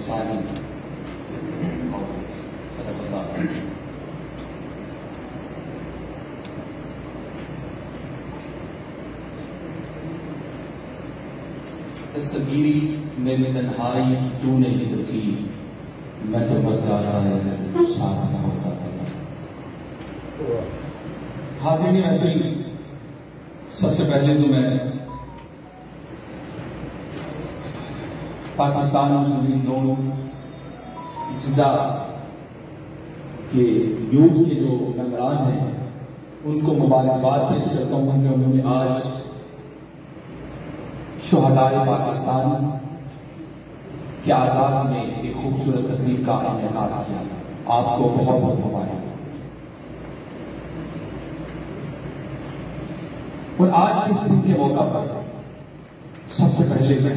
सारी तस्वीरी मेरी तन्हाई तूने हिंद की, मैं तो मर जाता है साथ ना होता था। हाजिर महफिल, सबसे पहले तो मैं पाकिस्तान मुस्लिम लोग जिद्दा के यूथ के जो मेंबरान हैं उनको मुबारकबाद पेश करता हूं कि उन्होंने आज शुहदाए पाकिस्तान के आजाद में एक खूबसूरत तकरीब का इनेकाद किया। आपको बहुत बहुत मुबारक। और आज के इस दिन के मौका पर सबसे पहले मैं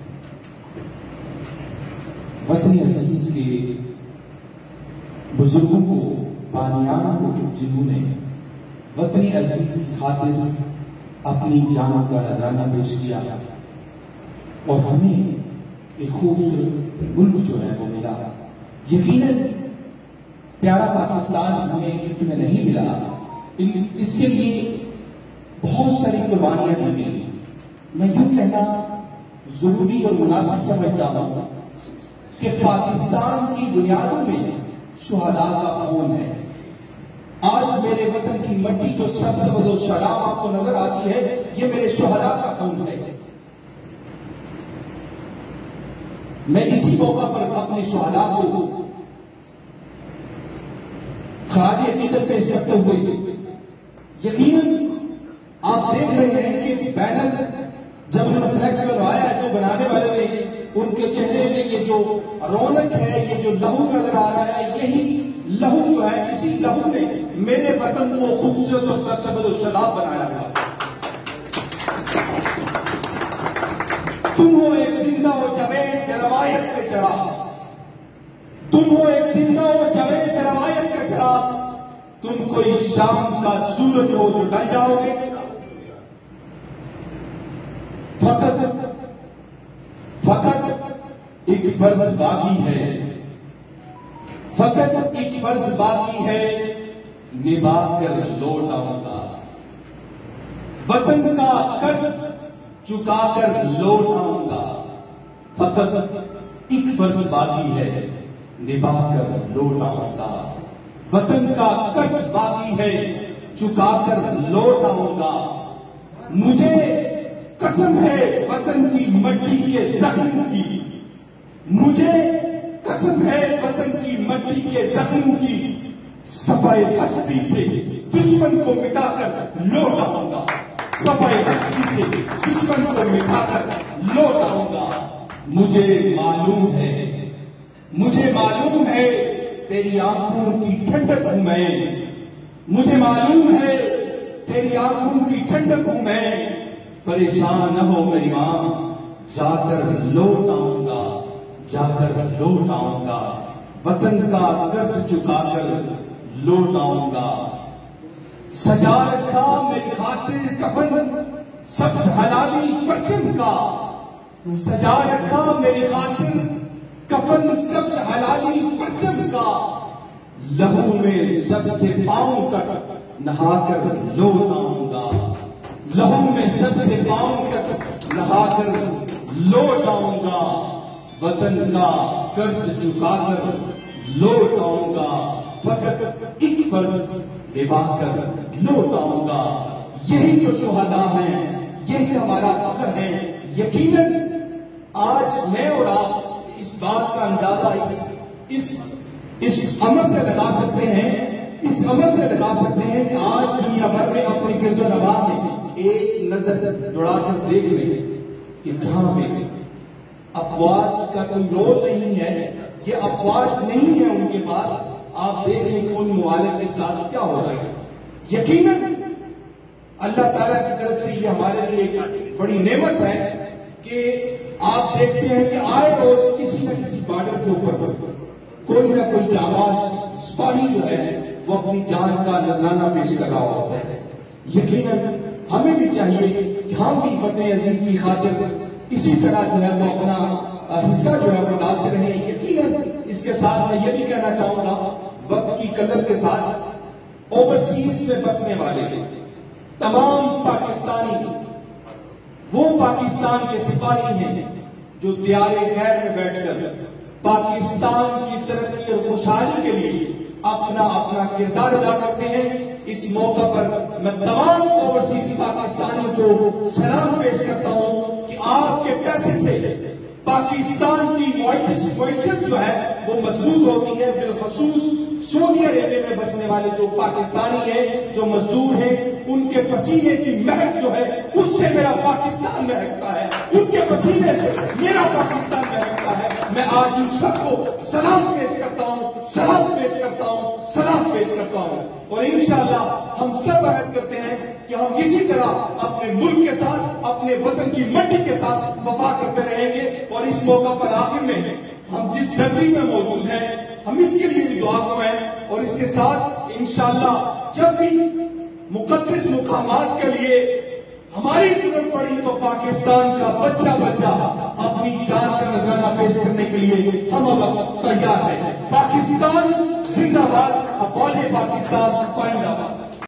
वतन अजीज के बुजुर्गों को, बानियान को, जिन्होंने वतन अजीज की खातिर अपनी जान का नजराना पेश किया और हमें एक खूबसूरत मुल्क जो है वो मिला। यकीनन प्यारा पाकिस्तान हमें गिफ्ट में नहीं मिला, इसके लिए बहुत सारी कुर्बानियां दी गई। मैं यूं कहना जरूरी और मुनासिब समझता हूं कि पाकिस्तान की बुनियादों में शुहदा का खून है। आज मेरे वतन की मट्टी जो सरसब्ज़ और शराब आपको नजर आती है, ये मेरे शुहदा का खून है। मैं इसी मौका पर अपने शुहदा को खराज अकीदत पेश करते हुए, यकीनन आप देख रहे हैं कि बैनर जब उन्होंने फ्लैक्स बनवाया है तो बनाने वाले ने उनके चेहरे में ये जो रौनक है, ये जो लहू नजर आ रहा है, यही लहू जो है, इसी लहू ने मेरे वतन को खूबसूरत और सरसब्ज़ और शदाब बनाया हुआ। तुम हो एक जिंदा हो जवेद रवायत के चरा, तुम हो एक जिंदा हो जवेद रवायत के चरा, तुम कोई शाम का सूरज हो तो ढल जाओगे। फकत एक फर्ज बाकी है, फकत एक फर्ज बाकी है, निभा कर लौट आऊंगा। वतन का कर्ज चुकाकर लौट आऊंगा। फकत एक फर्ज बाकी है, निभा कर लौट आऊंगा। वतन का कर्ज बाकी है, चुकाकर लौट आऊंगा। मुझे कसम है वतन की मट्टी के जख्म की, मुझे कसम है वतन की मट्टी के जख्म की, सफाई हस्ती से दुश्मन को मिटाकर लौट आऊंगा। सफाई हस्ती से दुश्मन को मिटाकर लौट आऊंगा। मुझे मालूम है तेरी आंखों की ठंडक हूं मैं, मुझे मालूम है तेरी आंखों की ठंडक हूं मैं। परेशान न हो मेरी मां, जाकर लौट आऊंगा, जाकर लौट आऊंगा। वतन का कर्ज चुकाकर लौट आऊंगा। सजा रखा मेरी खातिर कफन सब्ज हलाली परचम का, सजा रखा मेरी खातिर कफन सब्ज हलाली परचम का। लहू में सर से पांव तक नहाकर लौट आऊंगा। लहू में सर से पांव तक नहाकर लौट आऊंगा। वतन का कर्ज चुकाकर लौट आऊंगा। फकत एक फर्ज निभाकर लौट आऊंगा। यही जो शुहदा हैं, यही हमारा फख्र है। यकीनन आज मैं और आप इस बात का अंदाजा इस अमल से लगा सकते हैं, इस अमल से लगा सकते हैं कि आज दुनिया भर में अपने गिरदो नवाब में एक नजर दौड़ाकर देख लें कि जहां पे अफवाज का कोई रोल नहीं है, ये अफवाज नहीं है उनके पास, आप देख लें कि उन मुआलिम के साथ क्या हो रहा है। यकीनन अल्लाह ताला की तरफ से ये हमारे लिए एक बड़ी नेमत है कि आप देखते हैं कि आए रोज किसी न किसी बॉर्डर के ऊपर कोई ना कोई जाबाज सिपाही जो है वो अपनी जान का नजराना पेश कर रहा होता है। यकीनन हमें भी चाहिए कि हम भी वतन अजीज की खातिर इसी तरह जो है वो अपना हिस्सा जो है वो डालते रहे। यकीनन इसके साथ मैं ये भी कहना चाहूंगा, वक्त की कदर के साथ ओवरसीज में बसने वाले तमाम पाकिस्तानी वो पाकिस्तान के सिपाही हैं जो दियारे गैर में बैठकर पाकिस्तान की तरक्की और खुशहाली के लिए अपना अपना किरदार अदा करते हैं। इस मौका पर मैं तमाम ओवरसीज पाकिस्तानियों को सलाम पेश करता हूं कि आपके पैसे से पाकिस्तान की मईशत जो है वो मजबूत होती है। बिलखसूस सऊदी अरेबिया में बसने वाले जो पाकिस्तानी हैं, जो मजदूर हैं, उनके पसीने की महक जो है उससे मेरा पाकिस्तान महकता है, उनके पसीने से मेरा पाकिस्तान महकता है। मैं आज उन सबको सलाम पेश करता हूं, सलाम पेश करता हूं, सलाम पेश करता हूं। और इंशाअल्लाह हम सब अहद करते हैं कि हम इसी तरह अपने मुल्क के साथ, अपने वतन की मट्टी के साथ वफा करते रहेंगे। और इस मौका पर आखिर में हम जिस धरती में मौजूद हैं, हम इसके लिए भी दुआ को हैं। और इसके साथ इंशाअल्लाह जब भी मुकद्दस मुकामात के लिए हमारी जरूरत पड़ी तो पाकिस्तान का बच्चा बच्चा अपनी जान का नजराना पेश करने के लिए हम अब तैयार हैं। पाकिस्तान जिंदाबाद, अफवाज पाकिस्तान पाइंदाबाद।